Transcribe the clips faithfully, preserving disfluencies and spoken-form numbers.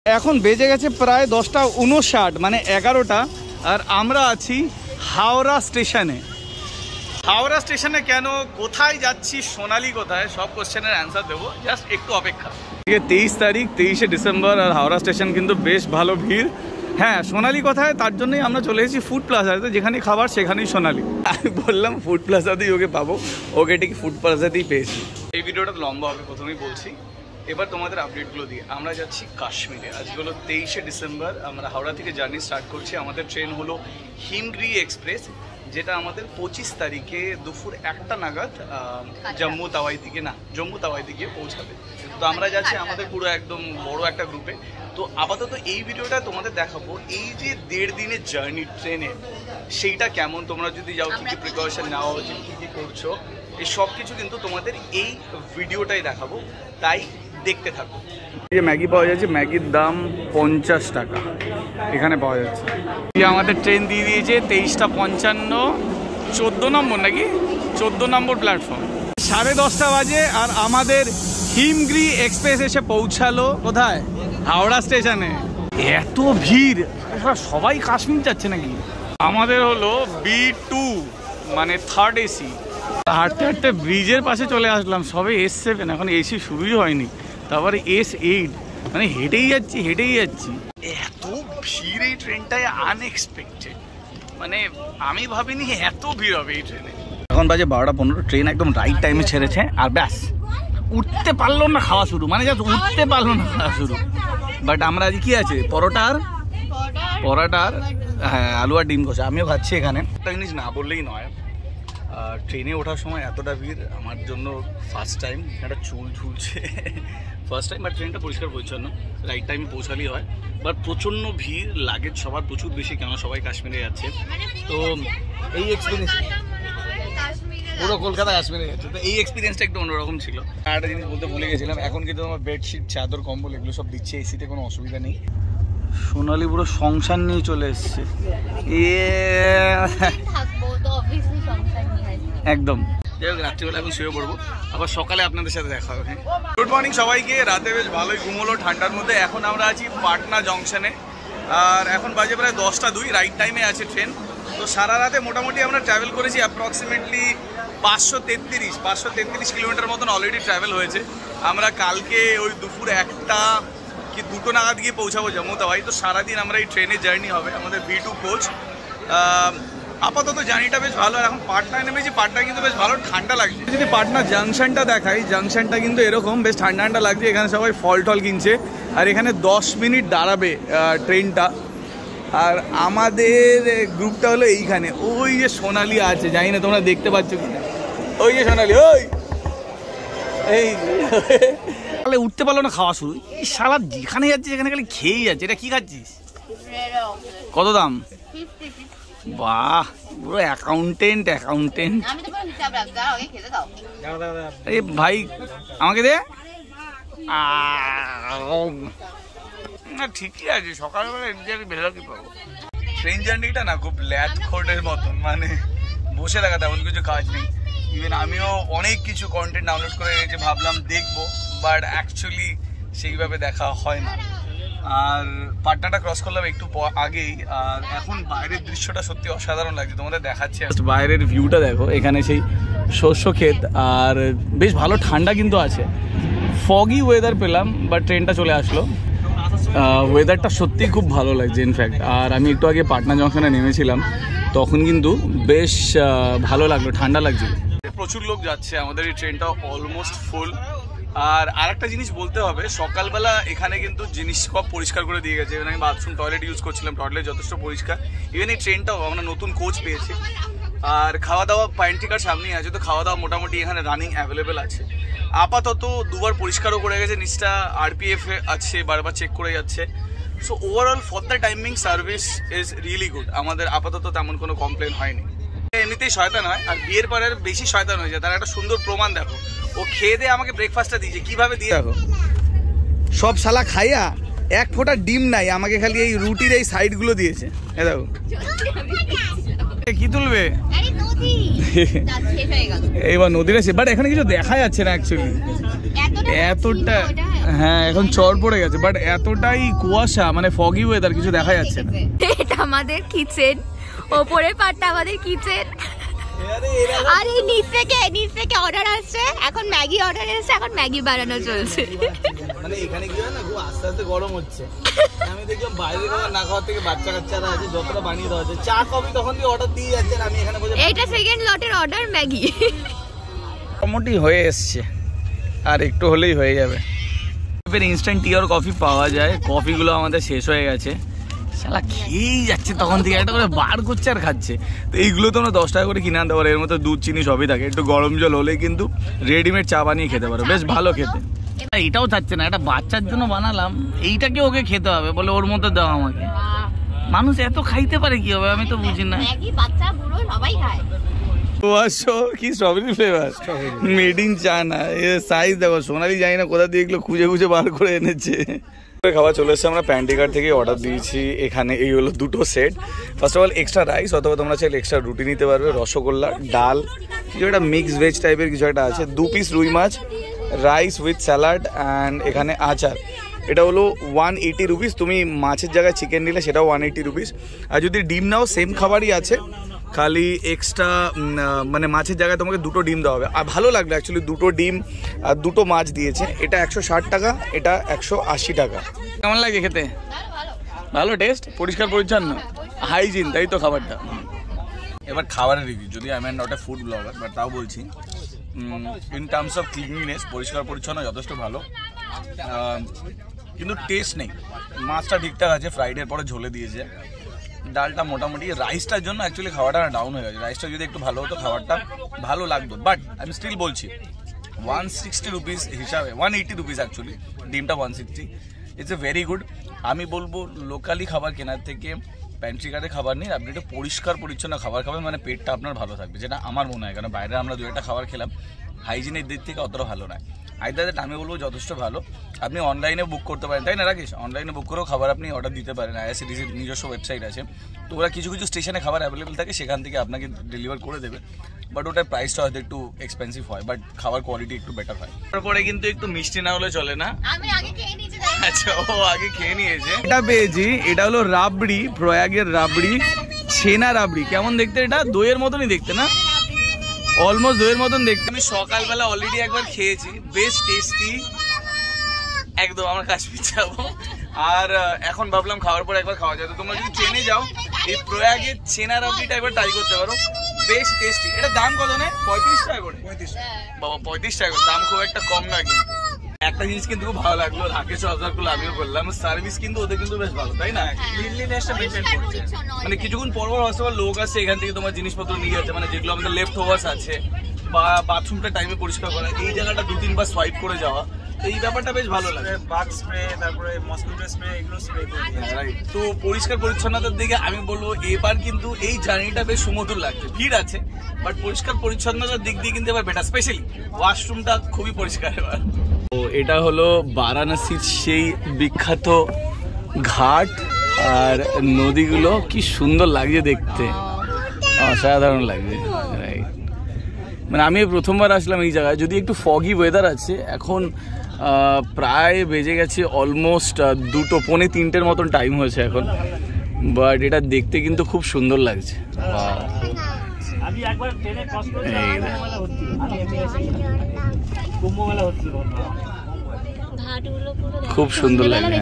এখন বেজে গেছে প্রায় দশটা উনষাট, মানে এগারোটা, আর আমরা আছি হাওড়া স্টেশনে। হাওড়া স্টেশনে কেন, কোথায় যাচ্ছি, সোনালি কোথায়, সব কোশ্চেনের অ্যান্সার দেবো, জাস্ট একটু অপেক্ষা। তেইশ তারিখ তেইশে ডিসেম্বর, আর হাওড়া স্টেশন কিন্তু বেশ ভালো ভিড়। হ্যাঁ, সোনালি কোথায়, তার জন্যই আমরা চলে এসেছি ফুড প্লাজাতে, যেখানে খাবার সেখানেই সোনালি। আমি বললাম ফুড প্লাজাতেই ওকে পাবো, ওকে ঠিক ফুড প্লাজাতেই পেয়েছি। এই ভিডিওটা লম্বা হবে, প্রথমেই বলছি। এবার তোমাদের আপডেটগুলো দিয়ে আমরা যাচ্ছি কাশ্মীরে। আজকে হলো তেইশে ডিসেম্বর, আমরা হাওড়া থেকে জার্নি স্টার্ট করছি। আমাদের ট্রেন হলো হিমগ্রি এক্সপ্রেস, যেটা আমাদের পঁচিশ তারিখে দুপুর একটা নাগাদ জম্মু তাওয়াই দিকে না জম্মু তাওয়াই দিকে পৌঁছাবে। তো আমরা যাচ্ছি আমাদের পুরো একদম বড় একটা গ্রুপে। তো আপাতত এই ভিডিওটা তোমাদের দেখাবো এই যে দেড় দিনের জার্নি ট্রেনে, সেইটা কেমন, তোমরা যদি যাও কী কী প্রিকশন নেওয়া উচিত, কী কী করছো, এই সব কিছু কিন্তু তোমাদের এই ভিডিওটাই দেখাবো, তাই দেখতে থাকো। এই যে ম্যাগি পাওয়া যাচ্ছে, ম্যাগির দাম পঞ্চাশ টাকা এখানে পাওয়া যাচ্ছে। এই আমাদের ট্রেন দিয়ে দিয়েছে তেইশটা পঞ্চান্ন, চোদ্দো নম্বর নাকি চোদ্দো নম্বর প্ল্যাটফর্ম। সাড়ে দশটা বাজে আর আমাদের হিমগ্রি এক্সপ্রেস এসে পৌঁছালো কোথায়, হাওড়া স্টেশনে। এত ভিড়, সবাই কাশ্মীর যাচ্ছে নাকি। আমাদের হলো বি টু মানে থার্ড এসি। হাঁটতে হাঁটতে ব্রিজের পাশে চলে আসলাম, সবে এস সেভেন, এখন এসি শুরুই হয়নি, তারপরে এস এইট, মানে হেঁটেই যাচ্ছি হেঁটেই যাচ্ছি। এত ভিড় এই ট্রেনটায় আনএক্সপেক্টেড, মানে আমি ভাবিনি এত ভিড় হবে এই ট্রেনে। এখন বাজে বারোটা পনেরো, ট্রেন একদম রাইট টাইমে ছেড়েছে, আর ব্যাস উঠতে পারলো না খাওয়া শুরু, মানে জাস্ট উঠতে পারলো না খাওয়া শুরু। বাট আমরা আজ কি আছে, পরোটার পরোটার হ্যাঁ আলু আর ডিম কষা, আমিও খাচ্ছি এখানে। একটা জিনিস না বললেই নয়, ট্রেনে ওঠার সময় এতটা ভিড় আমার জন্য ফার্স্ট টাইম। একটা চুল ঝুলছে ফার্স্ট টাইম, বাট ট্রেনটা পরিষ্কার পরিচ্ছন্ন, রাইট টাইমে পৌঁছালেই হয়। বাট প্রচণ্ড ভিড়, লাগেজ সবার প্রচুর বেশি, কেন সবাই কাশ্মীরে যাচ্ছে। তো এই এক্সপিরিয়েন্স পুরো কলকাতা কাশ্মীরে যাচ্ছে, তো এই এক্সপিরিয়েন্সটা একটু অন্যরকম ছিল। আর একটা জিনিস বলতে ভুলে গেছিলাম, এখন কিন্তু আমার বেডশিট, চাদর, কম্বল এগুলো সব দিচ্ছে, এসিতে কোনো অসুবিধা নেই। সোনালি পুরো সংসার নিয়ে চলে এসছে, একদম। যাই হোক, রাত্রিবেলা এখন শুয়ে পড়বো, আবার সকালে আপনাদের সাথে দেখা হবে। গুড মর্নিং সবাইকে। রাতে বেশ ভালোই ঘুম হলো ঠান্ডার মধ্যে। এখন আমরা আছি পাটনা জংশনে, আর এখন বাজে প্রায় দশটা দুই, রাইট টাইমে আছে ট্রেন। তো সারা রাতে মোটামুটি আমরা ট্রাভেল করেছি অ্যাপ্রক্সিমেটলি পাঁচশো তেত্রিশ পাঁচশো তেত্রিশ কিলোমিটার মতন অলরেডি ট্রাভেল হয়েছে। আমরা কালকে ওই দুপুর একটা কি দুটো নাগাদ গিয়ে পৌঁছাবো জম্মু তাওয়াই। তো সারাদিন আমরা এই ট্রেনে জার্নি হবে, আমাদের বি টু কোচ। আপাতত জার্নিটা বেশ ভালো। আর এখন পাটনায় নেমেছি, পাটনায় কিন্তু বেশ ভালো ঠান্ডা লাগছে। যদি পাটনা জাংশনটা দেখাই, জাংশনটা কিন্তু এরকম বেশ ঠান্ডা ঠান্ডা লাগছে। এখানে সবাই ফল টল কিনছে, আর এখানে দশ মিনিট দাঁড়াবে ট্রেনটা। আর আমাদের গ্রুপটা হলো এইখানে, ওই যে সোনালি আছে, জানি না তোমরা দেখতে পাচ্ছ কিনা, ওই যে সোনালি, ওই এই তাহলে উঠতে পারলো না খাওয়া শুরু। এই শালা যেখানে যাচ্ছে সেখানে খালি খেয়েই যাচ্ছে। এটা কি খাচ্ছিস, কত দাম? বাহ, পুরো অ্যাকাউন্টেন্ট অ্যাকাউন্টেন্ট এই ভাই, আমাকে দে। না ঠিকই আছে, সকালবেলা ভেলো কি পাবো। ট্রেন জার্নিটা না খুব ল্যাদ খোটের মতন, মানে বসে থাকা তেমন কিছু কাজ নেই। ইভেন আমিও অনেক কিছু কন্টেন্ট ডাউনলোড করে রেখেছি, ভাবলাম দেখবো, বাট অ্যাকচুয়ালি সেইভাবে দেখা হয় না। আর পাটনাটা ক্রস করলাম একটু আগেই, আর এখন বাইরের দৃশ্যটা সত্যি অসাধারণ লাগছে, তোমাদের দেখাচ্ছি। বাইরের ভিউটা দেখো, এখানে সেই শস্য ক্ষেত, আর বেশ ভালো ঠান্ডা কিন্তু আছে। ফগি ওয়েদার পেলাম, বাট ট্রেনটা চলে আসলো। ওয়েদারটা সত্যিই খুব ভালো লাগছে ইনফ্যাক্ট। আর আমি একটু আগে পাটনা জংশনে নেমেছিলাম, তখন কিন্তু বেশ ভালো লাগলো, ঠান্ডা লাগছিল। প্রচুর লোক যাচ্ছে, আমাদের এই ট্রেনটা অলমোস্ট ফুল। আর আরেকটা জিনিস বলতে হবে, সকালবেলা এখানে কিন্তু জিনিস সব পরিষ্কার করে দিয়ে গেছে। আমি বাথরুম টয়লেট ইউজ করছিলাম, টয়লেট যথেষ্ট পরিষ্কার। ইভেন এই ট্রেনটাও আমরা নতুন কোচ পেয়েছি। আর খাওয়া দাওয়া পাইন্টিকার সামনেই আছে, তো খাওয়া দাওয়া মোটামুটি এখানে রানিং অ্যাভেলেবেল আছে। আপাতত দুবার পরিষ্কারও করে গেছে, নিচটা আরপিএফ আছে, বারবার চেক করে যাচ্ছে। So overall for the timing service is really good. আমাদের আপাতত তেমন কোনো কমপ্লেন হয়নি। এমনিতেই শয়তান হয়, আর বিয়ের পরে বেশি শয়তান হয়ে যায়। তার একটা সুন্দর প্রমাণ দেখো, ও খেয়ে দিয়ে আমাকে ব্রেকফাস্টটা দিয়েছে, কিভাবে দিয়ে দেখো। সব শালা খাইয়া এক ফোঁটা ডিম নাই, আমাকে খালি এই রুটির এই সাইডগুলো দিয়েছে। এ দেখো কি তুলবে, এইবার নদীর আছে, বাট এখানে কিছু দেখা যাচ্ছে না অ্যাকচুয়ালি। এতটা হ্যাঁ এখন চর পড়ে গেছে, বাট এতটাই কুয়াশা মানে ফগি ওয়েদার কিছু দেখা যাচ্ছে না। এটা আমাদের কিচেন, ওপরের পাটটা আমাদের কিচেন। আর এই নিচ থেকে নিচ থেকে অর্ডার আসছে, এখন ম্যাগি অর্ডার এসেছে, এখন ম্যাগি বানানো চলছে। মানে এখানে কি হয় না, খুব আস্তে আস্তে গরম হচ্ছে। আমি দেখলাম বাইরে খাবার না খাওয়ার থেকে বাচ্চা কাচ্চারা আছে যতটা বানিয়ে দেওয়া হচ্ছে, চা কফি তখন দিয়ে অর্ডার দিয়ে যাচ্ছে, আমি এখানে বসে। এইটা সেকেন্ড লটের অর্ডার ম্যাগি। মোটামুটি হয়ে এসছে, আর একটু হলেই হয়ে যাবে। এবার ইনস্ট্যান্ট টি আর কফি পাওয়া যায়, কফিগুলো আমাদের শেষ হয়ে গেছে, শালা খেয়েই যাচ্ছে তখন থেকে, একটা করে বার করছে আর খাচ্ছে। তো এইগুলো তো আমরা দশ টাকা করে কিনে আনতে পারো, এর মধ্যে দুধ চিনি সবই থাকে, একটু গরম জল হলেই কিন্তু রেডিমেড চা বানিয়ে খেতে পারো, বেশ ভালো খেতে। এটাও চাচ্ছে না, একটা বাচ্চার জন্য বানালাম, এইটাকে ওকে খেতে হবে বলে ওর মধ্যে দাও আমাকে। মানুষ এত খাইতে পারে কি হবে, আমি তো বুঝি না। বাচ্চা বুড়ো সবাই খায়। কি strawberry flavour, made in China. এর সাইজ দেখো, সোনালি জানি না কোথা দিয়ে এগুলো খুঁজে খুঁজে বার করে এনেছে। খাবার চলে এসেছে, আমরা প্যান্টিকার থেকে অর্ডার দিয়েছি। এখানে এই হলো দুটো set. First of all extra rice, অথবা তোমরা চাইলে এক্সট্রা রুটি নিতে পারবে, রসগোল্লা, ডাল, কিছু একটা মিক্স ভেজ টাইপের কিছু একটা আছে, দু পিস রুই মাছ, রাইস উইথ স্যালাড অ্যান্ড এখানে আচার। এটা হলো ওয়ান এইটি রুপিস। তুমি মাছের জায়গায় চিকেন নিলে সেটাও ওয়ান এইটি রুপিস। আর যদি ডিম নাও সেম খাবারই আছে, খালি এক্সট্রা মানে মাছের জায়গায় তোমাকে দুটো ডিম দেওয়া হবে। আর ভালো লাগলো অ্যাকচুয়ালি, দুটো ডিম আর দুটো মাছ দিয়েছে। এটা একশো ষাট টাকা, এটা একশো আশি টাকা। কেমন লাগে খেতে? ভালো টেস্ট, পরিষ্কার পরিচ্ছন্ন, হাইজিন, তাই তো খাবারটা। এবার খাবারের রিভিউ, যদি I am not a food blogger, but তাও বলছি, ইন টার্মস অফ ক্লিনলিনেস, পরিষ্কার পরিচ্ছন্ন যথেষ্ট ভালো, কিন্তু টেস্ট নেই। মাছটা ঠিকঠাক আছে, ফ্রাইডের পরে ঝোলে দিয়েছে, ডালটা মোটামুটি। রাইসটার জন্য অ্যাকচুয়ালি খাওয়াটা ডাউন হয়ে গেছে, রাইসটা যদি একটু ভালো হতো খাবারটা ভালো লাগতো। বাট আমি স্টিল বলছি, ওয়ান সিক্সটি রুপিস হিসাবে, ওয়ান এইটি রুপিস অ্যাকচুয়ালি, ডিমটা one sixty, it's a very good. আমি বলবো লোকালি খাবার কেনার থেকে প্যান্ট্রিকারে খাবার নিয়ে আপনি একটু পরিষ্কার পরিচ্ছন্ন খাবার খাবেন, মানে পেটটা আপনার ভালো থাকবে, যেটা আমার মনে হয়। কারণ বাইরে আমরা দু একটা খাবার খেলাম, হাইজিনের দিক থেকে অতটা ভালো নয়। আইদার দ্যাট আমি বলবো যথেষ্ট ভালো। আপনি অনলাইনে বুক করতে পারেন, তাই না রাকেশ? অনলাইনে বুক করেও খাবার আপনি অর্ডার দিতে পারেন, আইআরসিটিসির নিজস্ব ওয়েবসাইট আছে, তো ওরা কিছু কিছু স্টেশনে খাবার অ্যাভেলেবেল থাকে, সেখান থেকে আপনাকে ডেলিভার করে দেবে। বাট ওটার প্রাইসটা হয়তো একটু এক্সপেন্সিভ হয়, বাট খাবার কোয়ালিটি একটু বেটার হয়। তারপরে কিন্তু একটু মিষ্টি না হলে চলে না। আমি আগে খেয়ে নিয়েছি। আচ্ছা, ও আগে খেয়ে নিয়েছে। এটা পেয়েছি, এটা হলো রাবড়ি, প্রয়াগের রাবড়ি, ছেনা রাবড়ি। কেমন দেখতে? এটা দইয়ের মতনই দেখতে না, অলমোস্ট দইয়ের মতন দেখতে। আমি সকালবেলা অলরেডি একবার খেয়েছি, বেশ টেস্টি একদম। আমরা কাশ্মীর যাবো, আর এখন ভাবলাম খাওয়ার পর একবার খাওয়া যায়। তো তোমরা যদি ট্রেনে যাও, এই প্রয়াগের ছেনা রাবড়িটা একবার ট্রাই করতে পারো, বেশ টেস্টি। এটা দাম কত নেয়? পঁয়ত্রিশ টাকা করে। বাবা, পঁয়ত্রিশ টাকা করে, দাম খুব একটা কম না। কিন্তু একটা জিনিস কিন্তু খুব ভালো লাগলো, রাকেশ অবজার্ভ করলো, আমিও করলাম, সার্ভিস কিন্তু ওদের কিন্তু বেশ ভালো, তাই না? ক্লিনলিনেসটা মেইনটেইন করছে। মানে কিছুক্ষণ পর পর হসপিটাল লোক আসছে, এখান থেকে তোমার জিনিসপত্র নিয়ে যাচ্ছে, মানে যেগুলো আমাদের লেফট ওভার্স আছে, বা বাথরুমটা টাইমে পরিষ্কার করা, এই জায়গাটা দু তিনবার সোয়াইপ করে যাওয়া, এই ব্যাপারটা বেশ ভালো লাগে। বাগ স্প্রে, তারপরে মসকিটো স্প্রে, এগুলো স্প্রে করে দিয়েছে, রাইট। তো পরিষ্কার পরিচ্ছন্নতার দিকে আমি বলবো এবার কিন্তু এই জার্নিটা বেশ সুমধুর লাগছে। ভিড় আছে, বাট পরিষ্কার পরিচ্ছন্নতার দিক দিয়ে কিন্তু এবার বেটার, স্পেশালি ওয়াশরুমটা খুবই পরিষ্কার এবার। তো এটা হলো বারাণসীর সেই বিখ্যাত ঘাট, আর নদীগুলো কি সুন্দর লাগছে দেখতে, অসাধারণ লাগছে, রাইট। মানে আমি প্রথমবার আসলাম এই জায়গায়, যদি একটু ফগি ওয়েদার আছে। এখন প্রায় বেজে গেছে অলমোস্ট দুটো পৌনে তিনটের মতন টাইম হয়েছে এখন, বাট এটা দেখতে কিন্তু খুব সুন্দর লাগছে। খুব সুন্দর লাগবে,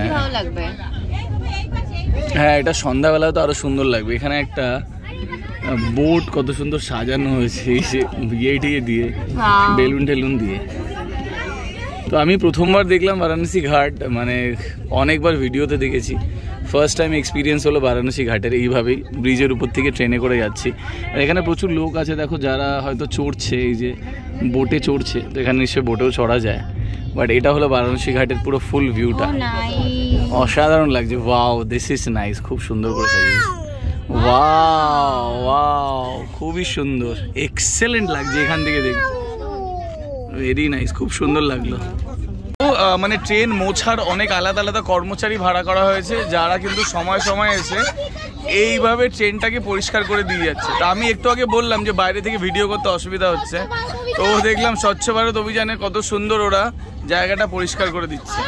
হ্যাঁ। এটা সন্ধ্যাবেলা তো আরো সুন্দর লাগবে। এখানে একটা বোট কত সুন্দর সাজানো হয়েছে, বিয়ে টিয়ে দিয়ে, বেলুন টেলুন দিয়ে। তো আমি প্রথমবার দেখলাম বারাণসী ঘাট, মানে অনেকবার ভিডিওতে দেখেছি, ফার্স্ট টাইম এক্সপিরিয়েন্স হলো বারাণসী ঘাটের। এইভাবেই ব্রিজের উপর থেকে ট্রেনে করে যাচ্ছি, আর এখানে প্রচুর লোক আছে দেখো, যারা হয়তো চড়ছে, এই যে বোটে চড়ছে। তো এখানে নিশ্চয়ই বোটেও চড়া যায়, বাট এটা হলো বারাণসী ঘাটের পুরো ফুল ভিউটা, অসাধারণ লাগছে। ওয়াও, দিস ইজ নাইস, খুব সুন্দর করে সাজিয়েছে। ওয়াও ওয়াও, খুবই সুন্দর, এক্সেলেন্ট লাগছে এখান থেকে দেখতে, ভেরি নাইস, খুব সুন্দর লাগলো। ও মানে ট্রেন মোছার অনেক আলাদা আলাদা কর্মচারী ভাড়া করা হয়েছে, যারা কিন্তু সময় সময় এসে এইভাবে ট্রেনটাকে পরিষ্কার করে দিয়ে যাচ্ছে। তো আমি একটু আগে বললাম যে বাইরে থেকে ভিডিও করতে অসুবিধা হচ্ছে, তো দেখলাম স্বচ্ছ ভারত অভিযানে কত সুন্দর ওরা জায়গাটা পরিষ্কার করে দিচ্ছে।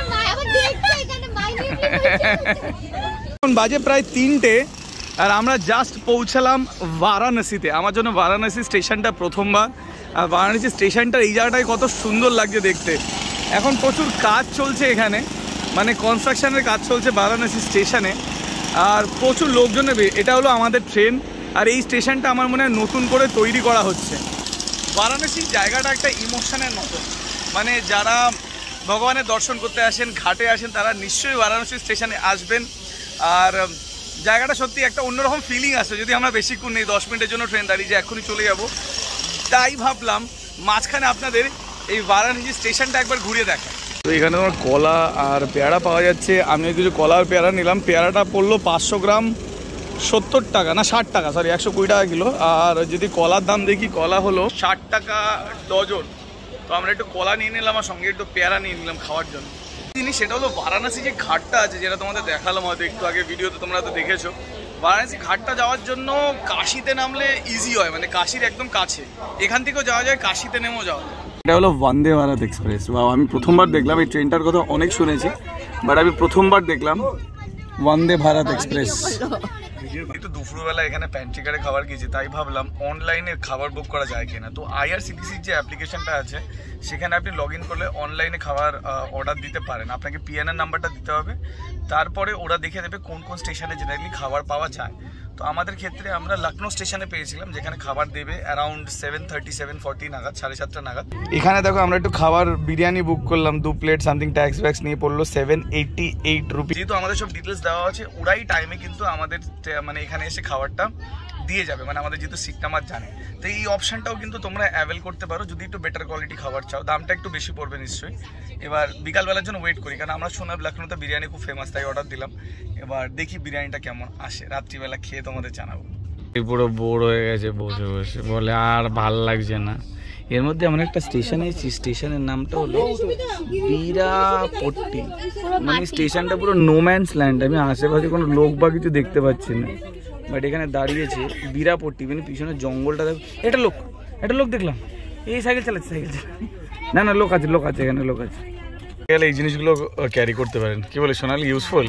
এখন বাজে প্রায় তিনটে আর আমরা জাস্ট পৌঁছালাম বারাণসীতে। আমার জন্য বারাণসী স্টেশনটা প্রথমবার, আর বারাণসী স্টেশনটার এই জায়গাটায় কত সুন্দর লাগছে দেখতে। এখন প্রচুর কাজ চলছে এখানে, মানে কনস্ট্রাকশনের কাজ চলছে বারাণসী স্টেশনে, আর প্রচুর লোকজন নেবে। এটা হলো আমাদের ট্রেন, আর এই স্টেশনটা আমার মনে হয় নতুন করে তৈরি করা হচ্ছে। বারাণসীর জায়গাটা একটা ইমোশনের মতো, মানে যারা ভগবানের দর্শন করতে আসেন, ঘাটে আসেন, তারা নিশ্চয়ই বারাণসী স্টেশনে আসবেন। আর জায়গাটা সত্যি একটা অন্যরকম ফিলিং আসে। যদি আমরা বেশিক্ষণ নেই, দশ মিনিটের জন্য ট্রেন দাঁড়িয়ে যে এখনই চলে যাব, তাই ভাবলাম মাঝখানে আপনাদের এই বারাণসী স্টেশনটা একবার ঘুরিয়ে দেখা। তো এখানে তোমার কলা আর পেয়ারা পাওয়া যাচ্ছে। আমি কিছু কলা আর পেয়ারা নিলাম। পেয়ারাটা পড়লো পাঁচশো গ্রাম সত্তর টাকা, না ষাট টাকা, সরি একশো কুড়ি টাকা কিলো। আর যদি কলার দাম দেখি, কলা হলো ষাট টাকা ডজন। তো আমরা একটু কলা নিয়ে নিলাম, আর সঙ্গে একটু পেয়ারা নিয়ে নিলাম খাওয়ার জন্য। জিনিস সেটা হলো বারাণসী যে ঘাটটা আছে, যেটা তোমাদের দেখালাম হয়তো একটু আগে ভিডিওতে, তোমরা তো দেখেছো। বারাণসী ঘাটটা যাওয়ার জন্য কাশিতে নামলে ইজি হয়, মানে কাশির একদম কাছে। এখান থেকেও যাওয়া যায়, কাশিতে নেমেও যাওয়া যায়। এটা হলো বন্দে ভারত এক্সপ্রেস। বা আমি প্রথমবার দেখলাম, এই ট্রেনটার কথা অনেক শুনেছি, বাট আমি প্রথমবার দেখলাম বন্দে ভারত এক্সপ্রেস। একটু দুপুরবেলা এখানে প্যান্ট্রি কারে খাবার খেয়েছি, তাই ভাবলাম অনলাইনে খাবার বুক করা যায় কিনা। তো আইআরসিটিসির যে অ্যাপ্লিকেশনটা আছে, সেখানে আপনি লগ ইন করলে অনলাইনে খাবার অর্ডার দিতে পারেন। আপনাকে পিএনআর নাম্বারটা দিতে হবে, তারপরে ওরা দেখে দেবে কোন কোন স্টেশনে জেনারেলি খাবার পাওয়া যায়। তো আমাদের ক্ষেত্রে আমরা লখনৌ স্টেশনে পেয়েছিলাম, যেখানে খাবার দেবে around seven thirty seven forty নাগাদ, সাড়ে সাতটা নাগাদ। এখানে দেখো আমরা একটু খাবার বিরিয়ানি বুক করলাম, দু প্লেট সামথিং, ট্যাক্স ব্যাক্স নিয়ে পড়লো সেভেন এইটটি এইট রুপি। যেহেতু আমাদের সব ডিটেলস দেওয়া আছে, ওরাই টাইমে কিন্তু আমাদের মানে এখানে এসে খাবারটা দিয়ে যাবে, মানে আমাদের যেহেতু সিট নাম্বার জানে। তো এই অপশানটাও কিন্তু তোমরা অ্যাভেল করতে পারো যদি একটু বেটার কোয়ালিটি খাবার চাও। দামটা একটু বেশি পড়বে নিশ্চয়ই। এবার বিকালবেলার জন্য ওয়েট করি, কারণ আমরা শুনলাম লখনৌতে বিরিয়ানি খুব ফেমাস, তাই অর্ডার দিলাম। এবার দেখি বিরিয়ানিটা কেমন আসে, রাত্রিবেলা খেয়ে তোমাদের জানাবো। পুরো বোর হয়ে গেছে বসে বসে, বলে আর ভাল লাগছে না। এর মধ্যে আমরা একটা স্টেশনে এসেছি, স্টেশনের নামটা হলো বীরাপট্টি। মানে স্টেশনটা পুরো নোম্যান্স ল্যান্ড, আমি আশেপাশে কোনো লোক বা কিছু দেখতে পাচ্ছি না, বাট এখানে দাঁড়িয়েছে বীরাপট্টি, মানে পিছনে জঙ্গলটা দেখো। এটা লোক, একটা লোক দেখলাম, এই সাইকেল চালাচ্ছে, সাইকেল চালাচ্ছে। না না লোক আছে, লোক আছে এখানে, লোক আছে। এই জিনিসগুলো ক্যারি করতে পারেন, কি বলে সোনালি, ইউজফুল।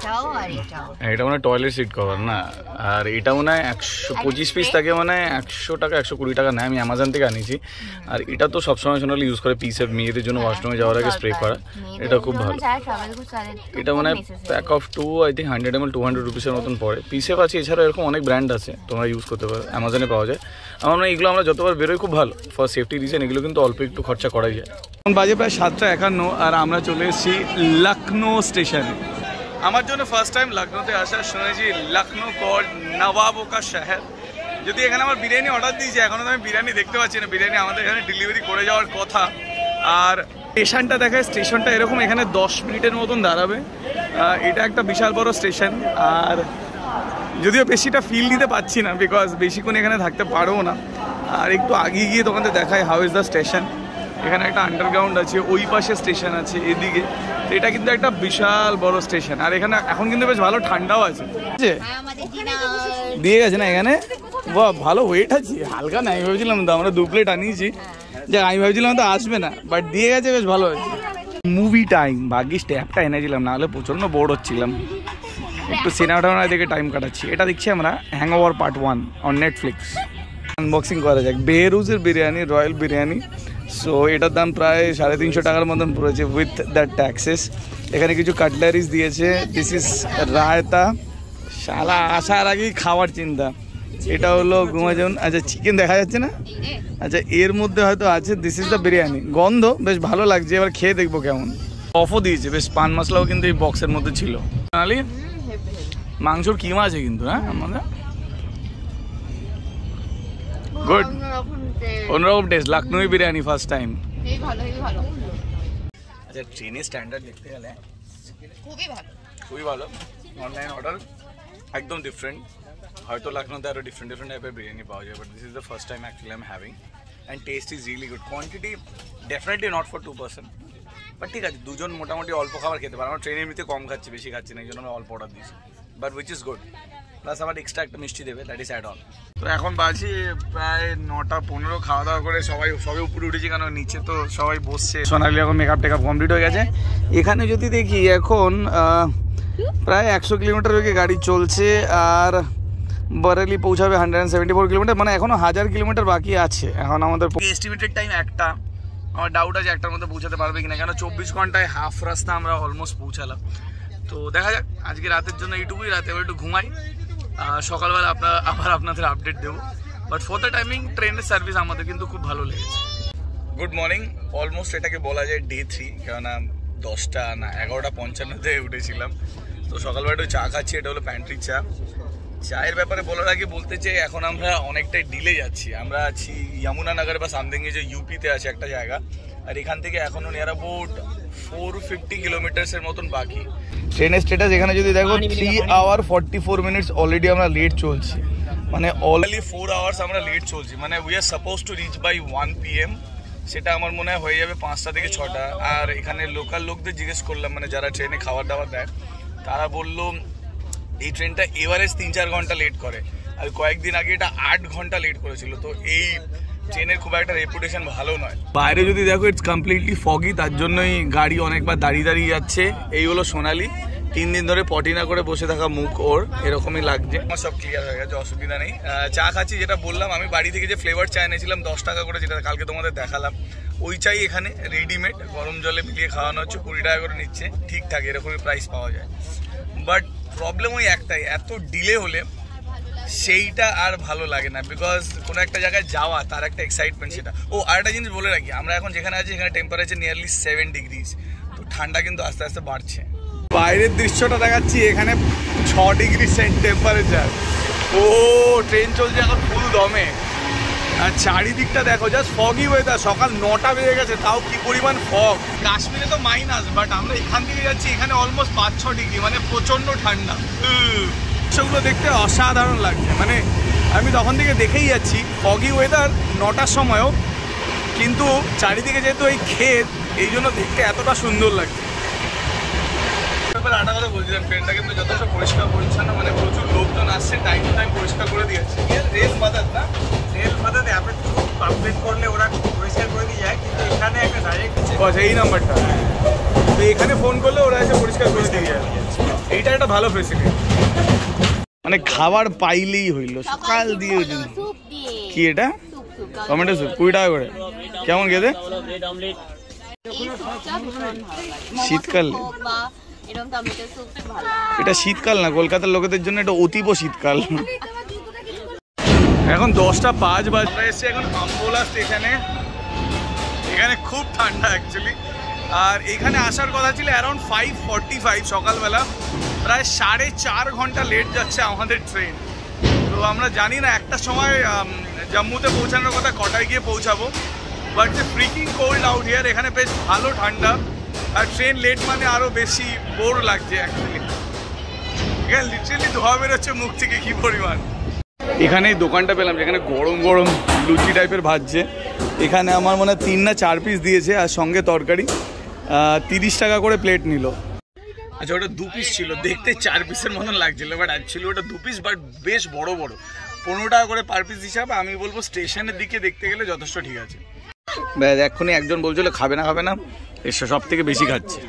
এটা মানে টয়লেট সিট কভার না, আর এটা মনে হয় একশো পঁচিশ পিস থাকে, মানে একশো টাকা একশো কুড়ি টাকা নেয়। আমি অ্যামাজন থেকে আনিয়েছি। আর এটা তো সবসময় সোনালি ইউজ করে পিসের মেয়েদের জন্য ওয়াশরুমে যাওয়ার আগে স্প্রে করা, এটা খুব ভালো। এটা মানে pack of two I think hundred ML two টু হান্ড্রেড রুপিসের মতন পড়ে। পিসেফ আছে, এছাড়া এরকম অনেক ব্র্যান্ড আছে, তোমরা ইউজ করতে পারো, অ্যামাজনে পাওয়া যায়। আমার মনে হয় এগুলো আমরা যতবার বেরোই খুব ভালো, ফর সেফটি রিজন এগুলো কিন্তু অল্প একটু খরচা করাই যায়। বাজে প্রায় সাতটা একান্ন, আর আমরা চলে এসেছি লখনৌ স্টেশনে। আমার জন্য ফার্স্ট টাইম লখনৌতে আসা, শুনেছি লখনৌ কল নবাবো কা শহর। যদি এখানে আমার বিরিয়ানি অর্ডার দিয়েছি, এখনও তো আমি বিরিয়ানি দেখতে পাচ্ছি না। বিরিয়ানি আমাদের এখানে ডেলিভারি করে যাওয়ার কথা। আর স্টেশনটা দেখায়, স্টেশনটা এরকম, এখানে দশ মিনিটের মতন দাঁড়াবে। এটা একটা বিশাল বড় স্টেশন, আর যদিও বেশিটা ফিল দিতে পারছি না, বিকজ বেশিক্ষণ এখানে থাকতে পারবো না। আর একটু আগে গিয়ে তোমাদের দেখায় হাউ ইজ দ্য স্টেশন। এখানে একটা আন্ডারগ্রাউন্ড আছে, ওই পাশে স্টেশন আছে এদিকে। তো এটা কিন্তু একটা বিশাল বড় স্টেশন, আর এখানে এখন কিন্তু বেশ ভালো ঠান্ডাও আছে। দিয়ে গেছে না এখানে, বাহ ভালো ওয়েট আছে, হালকা না। আমি ভেবেছিলাম তো আমরা দু প্লেট আনিয়েছি, যে আমি ভেবেছিলাম তো আসবে না, বাট দিয়ে গেছে, বেশ ভালো আছে। মুভি টাইম, ভাগ্যিস ট্যাপটা এনেছিলাম, নাহলে প্রচণ্ড বোর হচ্ছিলাম। একটু সিনেমা টাইমা দেখে টাইম কাটাচ্ছি। এটা দেখছি আমরা hangover part one on Netflix. Unboxing করা যাক বেহরুজের বিরিয়ানি, রয়্যাল বিরিয়ানি। সো এটার দাম প্রায় সাড়ে তিনশো টাকার মতন পড়েছে উইথ দ্য ট্যাক্সেস। এখানে কিছু কাটলারিজ দিয়েছে। This is raita. শালা আসার আগেই খাওয়ার চিন্তা। এটা হলো গুমাজন। আচ্ছা চিকেন দেখা যাচ্ছে না, আচ্ছা এর মধ্যে হয়তো আছে। This is the biryani. গন্ধ বেশ ভালো লাগছে, এবার খেয়ে দেখবো কেমন। অফও দিয়েছে, বেশ পান মশলাও কিন্তু এই বক্সের মধ্যে ছিল। আলি মাংসর কিমা আছে কিন্তু, হ্যাঁ আমাদের গুড, অন্যরকম taste. Lucknow biryani first time. আচ্ছা ট্রেনের স্ট্যান্ডার্ড দেখতে গেলে খুবই ভালো, খুবই ভালো। অনলাইন অর্ডার একদম ডিফারেন্ট। হয়তো লখনৌতে আরও ডিফারেন্ট ডিফারেন্ট টাইপের বিরিয়ানি পাওয়া যায়, but this is the first time actually I am having, and taste is really good. Quantity definitely not for two person, but ঠিক আছে, দুজন মোটামুটি অল্প খাবার খেতে পারে। আমরা ট্রেনের এমনিতে কম খাচ্ছি, বেশি খাচ্ছি না, এই জন্য আমরা অল্প অর্ডার দিয়েছি, but which is good. Plus আবার এক্সট্রা একটা মিষ্টি দেবে, দ্যাট ইজ অ্যাড অন। তো এখন বাজে প্রায় নটা পনেরো, খাওয়া দাওয়া করে সবাই সবাই উপরে উঠেছি, কারণ নিচে তো সবাই বসছে। সোনালি এখন মেকআপ টেকআপ কমপ্লিট হয়ে গেছে। এখানে যদি দেখি এখন প্রায় একশো কিলোমিটার ওইকে গাড়ি চলছে, আর বরেলি পৌঁছাবে hundred and seventy four kilometre, মানে এখনও হাজার কিলোমিটার বাকি আছে। এখন আমাদের এস্টিমেটেড টাইম একটা, আমার ডাউট আছে একটার মধ্যে পৌঁছাতে পারবে কিনা, কেন চব্বিশ ঘন্টায় হাফ রাস্তা আমরা অলমোস্ট পৌঁছালাম। তো দেখা যাক, আজকে রাতের জন্য এইটুকুই, রাতে এবার একটু ঘুমাই, সকালবেলা আপনার আবার আপনাদের আপডেট দেবো। বাট ফর দ্য টাইমিং ট্রেনের সার্ভিস আমাদের কিন্তু খুব ভালো লেগেছে। গুড মর্নিং, অলমোস্ট এটাকে বলা যায় ডে থ্রি, কেননা দশটা না এগারোটা পঞ্চান্নতে উঠেছিলাম। তো সকালবেলা একটু চা খাচ্ছি, এটা হলো প্যান্ট্রির চা। চায়ের ব্যাপারে বলার আগে বলতে চাই, এখন আমরা অনেকটাই ডিলে যাচ্ছি। আমরা আছি যমুনানগর বা সামথিংয়ে, যে ইউপিতে আছে একটা জায়গা, আর এখান থেকে এখনও নিয়ার অ্যাবাউট ফোর ফিফটি কিলোমিটার্সের মতন বাকি। ট্রেনের স্ট্যাটাস এখানে যদি দেখো, three hour forty four minutes already আমরা লেট চলছি, মানে অলরেডি ফোর আওয়ার্স আমরা লেট চলছি। মানে we are suppose to reach by one PM এম, সেটা আমার মনে হয় হয়ে যাবে পাঁচটা থেকে ছটা। আর এখানে লোকাল লোকদের জিজ্ঞেস করলাম, মানে যারা ট্রেনে খাবার দাবার দেয়, তারা বললো এই ট্রেনটা এভারেজ তিন চার ঘন্টা লেট করে, আর কয়েকদিন আগে এটা আট ঘন্টা লেট করেছিল। তো এই ট্রেনের খুব একটা রেপুটেশন ভালো নয়। বাইরে যদি দেখো ইটস কমপ্লিটলি ফগি, তার জন্যই গাড়ি অনেকবার দাঁড়িয়ে দাঁড়িয়ে যাচ্ছে। এই হলো সোনালি, তিন দিন ধরে পটি না করে বসে থাকা মুখ ওর এরকমই লাগছে। আমার সব ক্লিয়ার হয়ে গেছে, অসুবিধা নেই। চা খাচ্ছি, যেটা বললাম আমি বাড়ি থেকে যে ফ্লেভার চা এনেছিলাম দশ টাকা করে, যেটা কালকে তোমাদের দেখালাম, ওই চাই এখানে রেডিমেড গরম জলে মিলিয়ে খাওয়ানো হচ্ছে, কুড়ি টাকা করে নিচ্ছে। ঠিকঠাক এরকমই প্রাইস পাওয়া যায়। বাট প্রবলেম ওই একটাই, এত ডিলে হলে সেইটা আর ভালো লাগে না, বিকজ কোনো একটা জায়গায় যাওয়া তার একটা এক্সাইটমেন্ট সেটা। ও আর একটা জিনিস বলে রাখি, আমরা এখন যেখানে আছি এখানে টেম্পারেচার নিয়ারলি সেভেন ডিগ্রিজ, তো ঠান্ডা কিন্তু আস্তে আস্তে বাড়ছে। বাইরের দৃশ্যটা দেখাচ্ছি, এখানে ছ ডিগ্রি সেন্ট টেম্পারেচার। ও ট্রেন চলছে এখন ফুল দমে, আর চারিদিকটা দেখো, জাস্ট ফগই ওয়েদার। সকাল নটা বেজে গেছে, তাও কি পরিমাণ ফগ। কাশ্মীরে তো মাইনাস, বাট আমরা এখান থেকে যাচ্ছি, এখানে অলমোস্ট পাঁচ ছ ডিগ্রি, মানে প্রচণ্ড ঠান্ডা। সেগুলো দেখতে অসাধারণ লাগছে, মানে আমি তখন থেকে দেখেই যাচ্ছি ফগি ওয়েদার নটার সময়ও, কিন্তু চারিদিকে যেহেতু এই ক্ষেত, এই জন্য দেখতে এতটা সুন্দর লাগছে। আটা কথা বলছিলাম, ট্রেনটা কিন্তু যথেষ্ট পরিষ্কার পরিচ্ছন্ন, মানে প্রচুর লোকজন আসছে, টাইম টু টাইম পরিষ্কার করে দিয়েছে। রেল বাজার না, রেল বাজার অ্যাপের থ্রু আপডেট করলে ওরা পরিষ্কার করে দিয়ে যায়, কিন্তু এখানে একটা ডাইরেক্ট আচ্ছা এই নাম্বারটা, তো এখানে ফোন করলে ওরা এসে পরিষ্কার করে দিয়ে যায়। এইটা একটা ভালো ফেসিলিটি, মানে খাবার পাইলেই হইল। সকাল দিয়ে কি এটা টমেটো স্যুপ, কুড়ি টাকা করে, কেমন খেতে? শীতকাল, এটা শীতকাল না, কলকাতার লোকেদের জন্য এটা অতীব শীতকাল। এখন দশটা পাঁচ বাজে এসছে এখন আম্বোলা স্টেশনে। এখানে খুব ঠান্ডা অ্যাকচুয়ালি, আর এখানে আসার কথা ছিল অ্যারাউন্ড ফাইভ ফর্টি ফাইভ সকালবেলা। প্রায় সাড়ে চার ঘন্টা লেট যাচ্ছে আমাদের ট্রেন। তো আমরা জানি না একটা সময় জম্মুতে পৌঁছানোর কথা, কটায় গিয়ে পৌঁছাবো। বাট যে ফ্রিকিং কোল্ড আউট হিয়ার, এখানে বেশ ভালো ঠান্ডা, আর ট্রেন লেট মানে আরও বেশি বোর লাগছে অ্যাকচুয়ালি। এখানে লিটারেলি ধোয়া বেরোচ্ছে মুখ থেকে কি পরিমাণ। এখানে এই দোকানটা পেলাম যেখানে গরম গরম লুচি টাইপের ভাজছে। এখানে আমার মনে হয় তিন না চার পিস দিয়েছে, আর সঙ্গে তরকারি। তিরিশ টাকা করে প্লেট নিল। আচ্ছা ওটা দু পিস ছিল, দেখতে চার পিসের মতন লাগছিল, বাট অ্যাকচুয়ালি ওটা দু পিস, বাট বেশ বড় বড়। পনেরো টাকা করে পার পিস হিসাবে আমি বলবো স্টেশনের দিকে দেখতে গেলে যথেষ্ট ঠিক আছে। ব্যাস এক্ষুনি একজন বলছিল খাবে না খাবে না, এসে সব থেকে বেশি খাচ্ছে।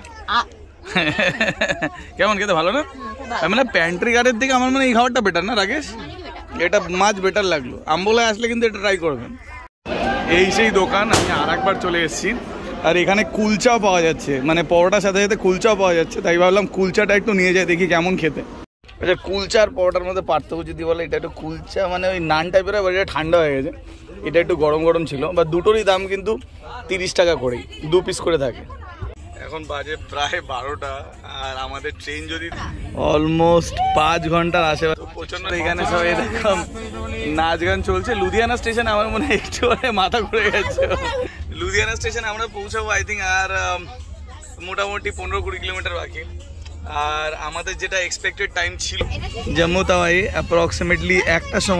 কেমন খেতে ভালো না? মানে প্যান্ট্রি গার্ডের দিকে আমার মানে এই খাবারটা বেটার না রাকেশ? এটা মাছ বেটার লাগলো। আম্বোলায় আসলে কিন্তু এটা ট্রাই করবেন। এই সেই দোকান, আমি আর একবার চলে এসেছি। আর এখানে কুলচাও পাওয়া যাচ্ছে, মানে পরোটার সাথে সাথে কুলচাও পাওয়া যাচ্ছে, তাই ভাবলাম কুলচাটা একটু নিয়ে যাই, দেখি কেমন খেতে। আচ্ছা কুলচা আর পরোটার মধ্যে পার্থক্য যদি বলে, এটা একটু কুলচা মানে ওই নান টাইপের, এটা ঠান্ডা হয়ে গেছে, এটা একটু গরম গরম ছিল। বা দুটোরই দাম কিন্তু তিরিশ টাকা করেই, দু পিস করে থাকে। এখন বাজে প্রায় বারোটা, আর আমাদের ট্রেন যদি অলমোস্ট পাঁচ ঘন্টার আশেপাশে। প্রচন্ড এখানে সব এরকম নাচ গান চলছে। লুধিয়ানা স্টেশনে আমার মনে হয় একটু মাথা ঘুরে গেছে। লুধিয়ানা স্টেশনে আমরা পৌঁছাবো আই থিঙ্ক আর মোটামুটি পনেরো কুড়ি কিলোমিটার বাকি। আর আমাদের যেটা এক্সপেক্টেড টাইম ছিল জম্মু তাওয়াই অ্যাপ্রক্সিমেটলি একটা সময়,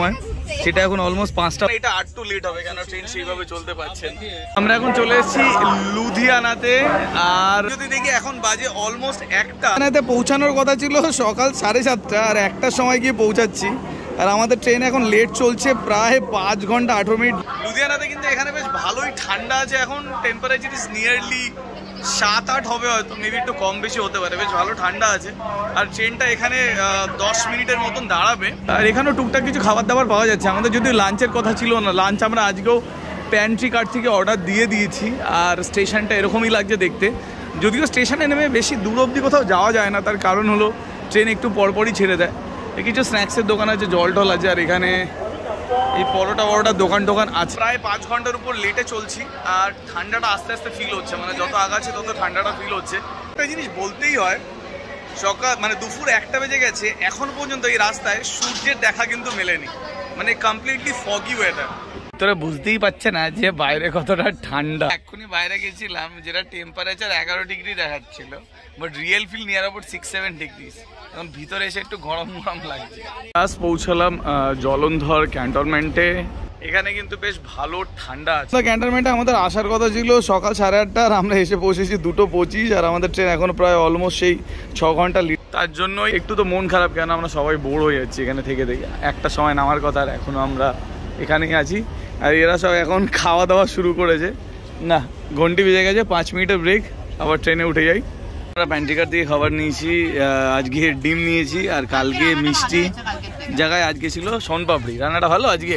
সেটা এখন অলমোস্ট পাঁচটা, এটা আট টু লেট হবে কেন ট্রেন সেইভাবে চলতে পারছে। আমরা এখন চলে এসেছি লুধিয়ানাতে, আর যদি দেখি এখন বাজে অলমোস্ট একটা। লুধিয়ানাতে পৌঁছানোর কথা ছিল সকাল সাড়ে সাতটা, আর একটার সময় গিয়ে পৌঁছাচ্ছি, আর আমাদের ট্রেন এখন লেট চলছে প্রায় পাঁচ ঘন্টা আঠারো মিনিট। লুধিয়ানাতে কিন্তু এখানে বেশ ভালোই ঠান্ডা আছে, এখন টেম্পারেচার ইজ নিয়ারলি সাত আট হবে, হয়তো মেবি একটু কম বেশি হতে পারে, বেশ ভালো ঠান্ডা আছে। আর ট্রেনটা এখানে দশ মিনিটের মতন দাঁড়াবে, আর এখানেও টুকটাক কিছু খাবার দাবার পাওয়া যাচ্ছে। আমাদের যদি লাঞ্চের কথা ছিল না, লাঞ্চ আমরা আজকেও প্যান্ট্রি কার্ট থেকে অর্ডার দিয়ে দিয়েছি। আর স্টেশনটা এরকমই লাগছে দেখতে, যদিও স্টেশনে নেমে বেশি দূর অবধি কোথাও যাওয়া যায় না, তার কারণ হলো ট্রেন একটু পরপরই ছেড়ে দেয়। কিছু স্ন্যাক্সের দোকান আছে, জল টল আছে, আর এখানে এই পরোটা বড়োটা দোকান টোকান আছে। প্রায় পাঁচ ঘন্টার উপর লেটে চলছি, আর ঠান্ডাটা আস্তে আস্তে ফিল হচ্ছে, মানে যত আগাচ্ছে তত ঠান্ডাটা ফিল হচ্ছে। একটা জিনিস বলতেই হয়, সকাল মানে দুপুর একটা বেজে গেছে, এখন পর্যন্ত এই রাস্তায় সূর্যের দেখা কিন্তু মেলেনি, মানে কমপ্লিটলি ফগি ওয়েদার। তোরা বুঝতেই পারছে না যে বাইরে কতটা ঠান্ডা। এক্ষুনি বাইরে গেছিলাম, যেটা টেম্পারেচার এগারো ডিগ্রি দেখাচ্ছিল, but real feel near about six seven degrees. এখন ভিতরে এসে একটু গরম গরম লাগছে। আজ পৌঁছালাম জলন্ধর ক্যান্টনমেন্টে, এখানে কিন্তু বেশ ভালো ঠান্ডা আছে। ক্যান্টনমেন্টে আমাদের আসার কথা ছিল সকাল সাড়ে আটটা, আর আমরা এসে পৌঁছেছি দুটো পঁচিশ, আর আমাদের ট্রেন এখন প্রায় অলমোস্ট সেই ছ ঘন্টা লিট। তার জন্য একটু তো মন খারাপ, কেন আমরা সবাই বোর হয়ে যাচ্ছি এখানে থেকে থেকে। একটা সময় নামার কথা, আর এখনো আমরা এখানেই আছি, আর এরা সব এখন খাওয়া দাওয়া শুরু করেছে। না, ঘন্টি বেজে গেছে, পাঁচ মিনিটের ব্রেক, আবার ট্রেনে উঠে যাই। আমরা প্যান্ট্রিকার দিয়ে খাবার নিয়েছি, আজকে ডিম নিয়েছি, আর কালকে মিষ্টি জায়গায় আজকে ছিল সোনপাপড়ি। রান্নাটা ভালো আজকে,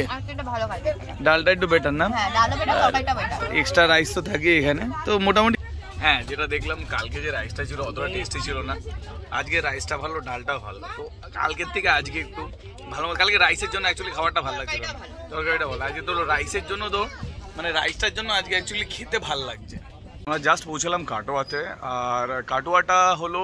ডালটা একটু বেটার না, এক্সট্রা রাইস তো থাকে এখানে, তো মোটামুটি। হ্যাঁ, যেটা দেখলাম কালকে যে রাইসটা ছিল অতটা টেস্টি ছিল না, আজকে রাইসটা ভালো, ডালটাও ভালো, তো কালকের থেকে আজকে একটু ভালো। কালকে রাইসের জন্য অ্যাকচুয়ালি খাবারটা ভালো লাগছিল না, তরকারিটা ভালো, আজকে তো রাইসের জন্য তো মানে রাইসটার জন্য আজকে অ্যাকচুয়ালি খেতে ভালো লাগছে। আমরা জাস্ট পৌঁছলাম কাটোয়াতে, আর কাটোয়াটা হলো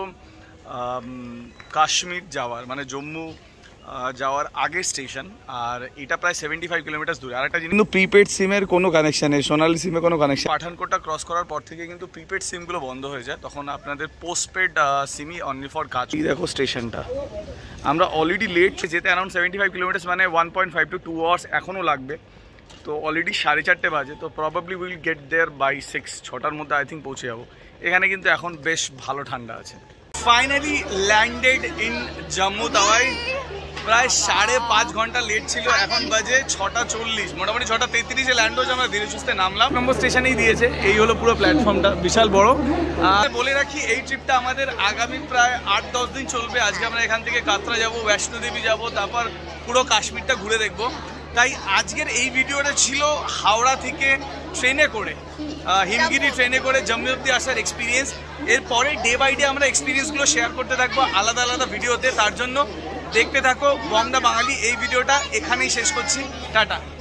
কাশ্মীর যাওয়ার মানে জম্মু যাওয়ার আগের স্টেশন, আর এটা প্রায় সেভেন্টি ফাইভ কিলোমিটার দূরে। আর একটা জিনিস, কিন্তু প্রিপেড সিমের কোনো কানেকশন নেই, সোনালি সিমে কোনো কানেকশন। পাঠানকোটটা ক্রস করার পর থেকে কিন্তু প্রিপেড সিমগুলো বন্ধ হয়ে যায়, তখন আপনাদের পোস্টপেড সিমই অনলি ফর কাজ। দেখো স্টেশনটা, আমরা অলরেডি লেট যেতে, অ্যারাউন্ড সেভেন্টি ফাইভ কিলোমিটার্স মানে one point five two two hours এখনও লাগবে। তো অলরেডি সাড়ে চারটে বাজে, তো probably will get there by six, ছটার মধ্যে আই থিঙ্ক পৌঁছে যাবো। এখানে কিন্তু এখন বেশ ভালো ঠান্ডা আছে। Finally landed in Jammu Tawi, প্রায় সাড়ে পাঁচ ঘন্টা লেট ছিল, এখন বাজে ছটা চল্লিশ, মোটামুটি ছটা তেত্রিশে ল্যান্ড হয়েছে। আমরা ধীরে সুস্থে নামলাম, নম্বর স্টেশনেই দিয়েছে। এই হলো পুরো প্ল্যাটফর্মটা, বিশাল বড়। আর বলে রাখি, এই ট্রিপটা আমাদের আগামী প্রায় আট দশ দিন চলবে। আজকে আমরা এখান থেকে কাতরা যাবো, বৈষ্ণোদেবী যাবো, তারপর পুরো কাশ্মীরটা ঘুরে দেখবো। তাই আজকের এই ভিডিওটা ছিল হাওড়া থেকে ট্রেনে করে, হিমগিরি ট্রেনে করে জম্মু অব্দি আসার এক্সপিরিয়েন্স। এরপরে ডে বাই ডে আমরা এক্সপিরিয়েন্সগুলো শেয়ার করতে থাকবো আলাদা আলাদা ভিডিওতে, তার জন্য দেখতে থাকো বং দ্য বাঙালি। এই ভিডিওটা এখানেই শেষ করছি, টাটা।